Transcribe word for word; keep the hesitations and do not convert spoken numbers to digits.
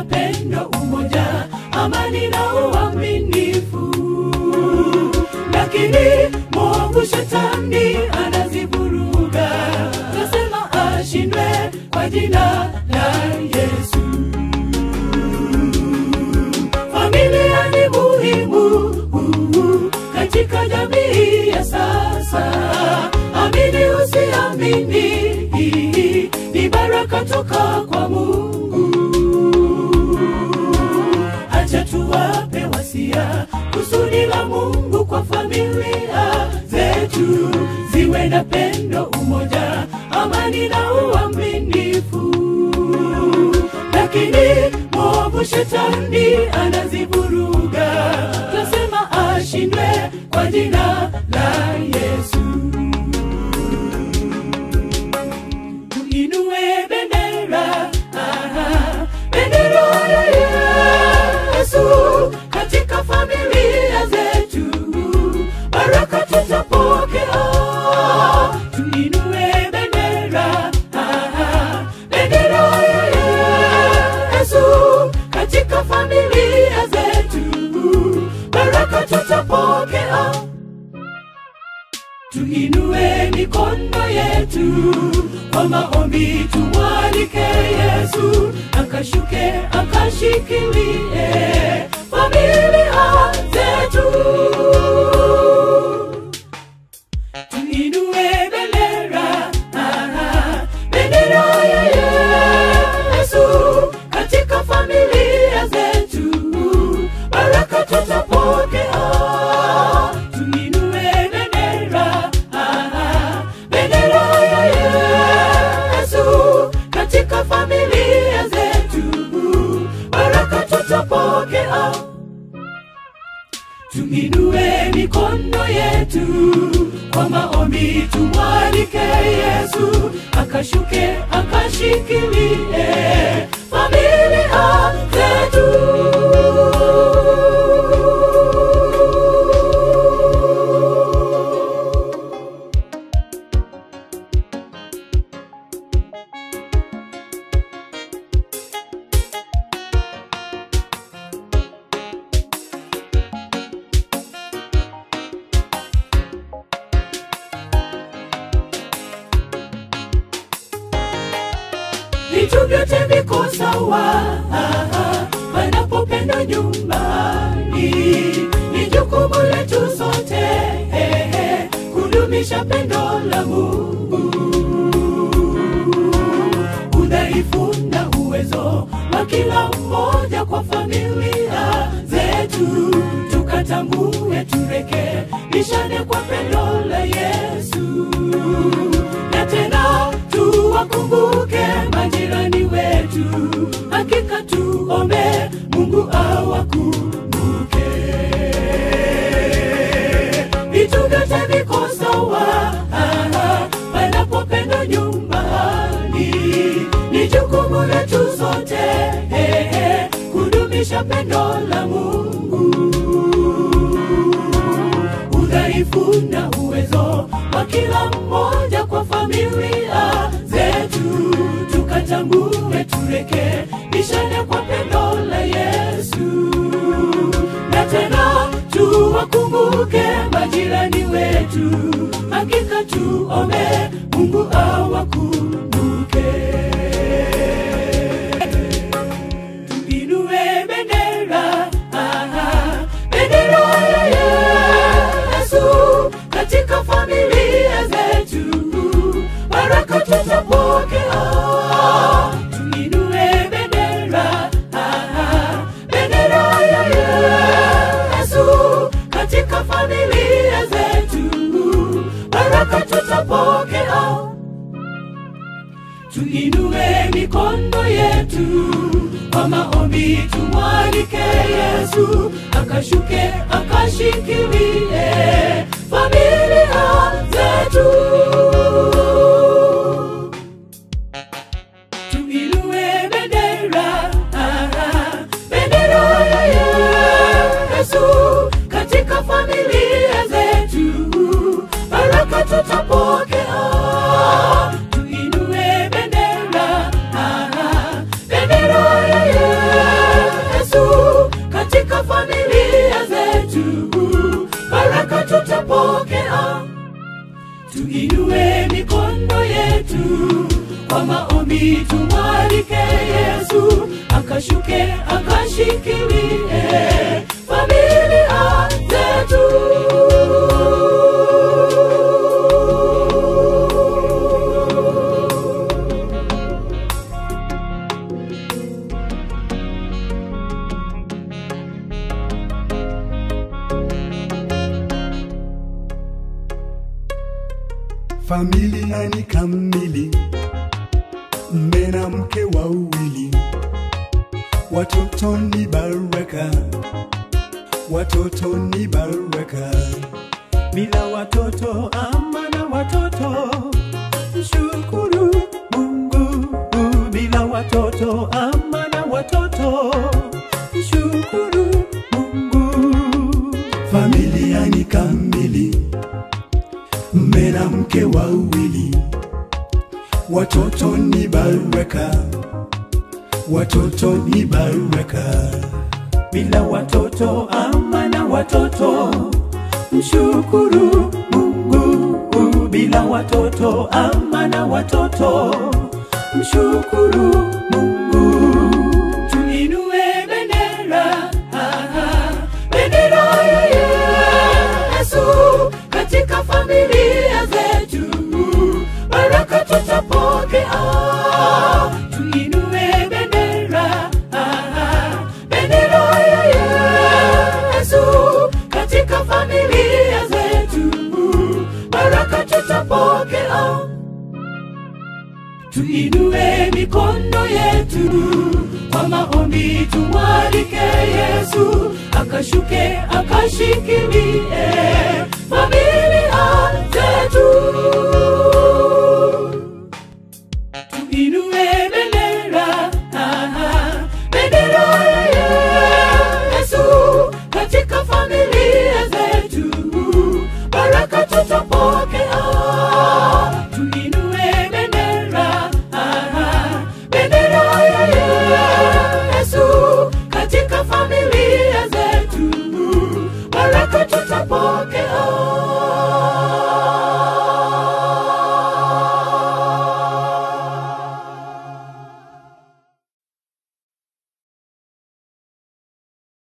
na pendo, umoja, amani na uaminifu. Lakini mwovu shetani anazivuruga, nasema ashindwe kwa jina la Yesu. Familia ni muhimu uh, katika jamii ya sasa. Amini usiamini, ni baraka toka kwa Mungu. Acha tuwape wasia, kusudi la Mungu kwa familia zetu, ziwe na pendo, umoja, amani na uaminifu. Lakini mwovu shetani anazivuruga, nasema ashindwe kwa jina la Yesu. Tuinue bendera, aha, bendera ya Yesu katika familia zetu, baraka tutapokea. Tuinue bendera, aha, bendera ya Yesu katika familia zetu, baraka tutapokea. Tuinue mikono yetu kwa maombi, tumwalike Yesu akashuke akashikilie familia zetu. Tuinue bendera, aha, bendera ya Yesu katika familia zetu, baraka tutapokea. Tuinue bendera, aha, bendera ya Yesu katika familia zetu, baraka tutapokea. Tuinue mikono yetu kwa maombi, tumwalike Yesu akashuke akashikilie familia zetu. Vitu vyote viko sawa panapopenda nyumbani. Ni jukumu letu sote kudumisha pendo la Mungu. Udhaifu na uwezo wa kila mmoja kwa familia zetu, tukatambue, turekebishane kwa pendo la Yesu. Na tena tuwakumbuke majirani wetu, hakika tuombe Mungu awakumbuke. Vitu vyote viko sawa panapopenda nyumbani. Ni jukumu letu sote kudumisha pendo la Mungu. Udhaifu na uwezo wa kila mmoja kwa familia zetu, tukatambue, turekebishane kwa pendo la Yesu. Na tena tuwakumbuke majirani wetu, hakika tuombe Mungu awakumbuke. Tuinue bendera, aha, bendera ya Yesu katika familia zetu, baraka tutapokea. Tuinue bendera, aha, bendera ya Yesu katika familia zetu, baraka tutapokea. Tuinue mikono yetu kwa maombi, tumwalike Yesu akashuke akashikilie familia zetu. Tuinue bendera, aha, bendera ya Yesu katika familia zetu, baraka tutapokea. Tuinue bendera, aha, bendera ya Yesu Tuinue mikono yetu kwa maombi, tumwalike Yesu akashuke akashikilie familia zetu. Familia ni kamili, mme na mke wawili, watoto ni baraka, watoto ni baraka. Bila watoto ama na watoto, mshukuru Mungu. Bila watoto ama na watoto, mshukuru Mungu. Familia ni kamili, mme na mke wawili, watoto ni baraka, watoto ni baraka. Bila watoto ama na watoto, mshukuru Mungu. Bila watoto ama na watoto, mshukuru Mungu. Tuinue bendera, bendera ya Yesu katika familia zetu, baraka tutapokea. Tuinue bendera, bendera ya Yesu katika familia zetu, baraka tutapokea. Tuinue mikono yetu kwa maombi, tumwalike Yesu akashuke akashikilie familia